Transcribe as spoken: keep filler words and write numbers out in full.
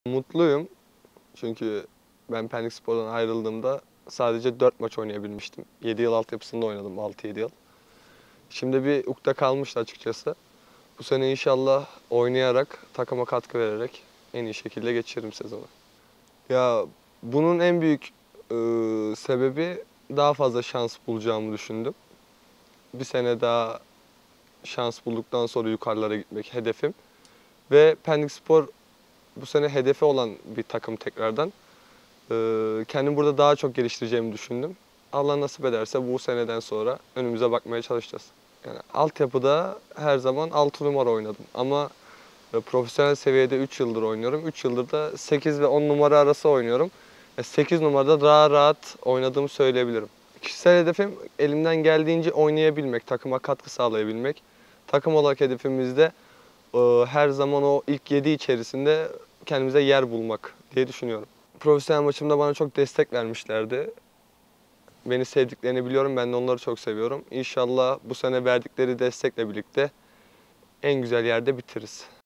Mutluyum çünkü ben Pendikspor'dan ayrıldığımda sadece dört maç oynayabilmiştim. yedi yıl altyapısında oynadım, altı yedi yıl. Şimdi bir ukde kalmıştı açıkçası. Bu sene inşallah oynayarak, takıma katkı vererek en iyi şekilde geçiririm sezonu. Ya bunun en büyük e, sebebi daha fazla şans bulacağımı düşündüm. Bir sene daha şans bulduktan sonra yukarılara gitmek hedefim. Ve Pendikspor bu sene hedefi olan bir takım tekrardan. Ee, kendimi burada daha çok geliştireceğimi düşündüm. Allah nasip ederse bu seneden sonra önümüze bakmaya çalışacağız. Yani altyapıda her zaman altı numara oynadım ama e, profesyonel seviyede üç yıldır oynuyorum. üç yıldır da sekiz ve on numara arası oynuyorum. E, sekiz numarada daha rahat oynadığımı söyleyebilirim. Kişisel hedefim elimden geldiğince oynayabilmek, takıma katkı sağlayabilmek. Takım olarak hedefimizde e, her zaman o ilk yedi içerisinde kendimize yer bulmak diye düşünüyorum. Profesyonel maçımda bana çok destek vermişlerdi. Beni sevdiklerini biliyorum, ben de onları çok seviyorum. İnşallah bu sene verdikleri destekle birlikte en güzel yerde bitiririz.